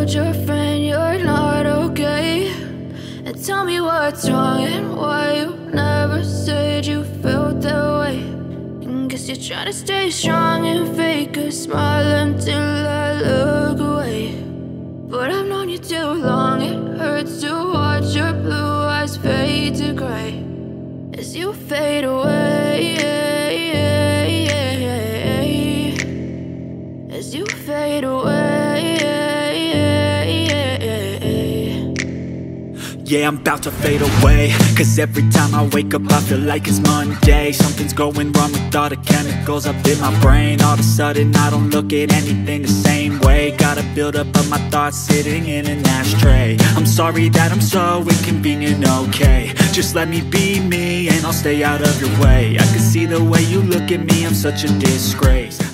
told your friend you're not okay, and tell me what's wrong and why you never said you felt that way. And guess you're trying to stay strong and fake a smile until I look away. But I've known you too long, it hurts to watch your blue eyes fade to gray as you fade away, as you fade away. Yeah, I'm about to fade away, cause every time I wake up I feel like it's Monday. Something's going wrong with all the chemicals up in my brain. All of a sudden I don't look at anything the same way. Got a buildup of my thoughts sitting in an ashtray. I'm sorry that I'm so inconvenient, okay. Just let me be me and I'll stay out of your way. I can see the way you look at me, I'm such a disgrace.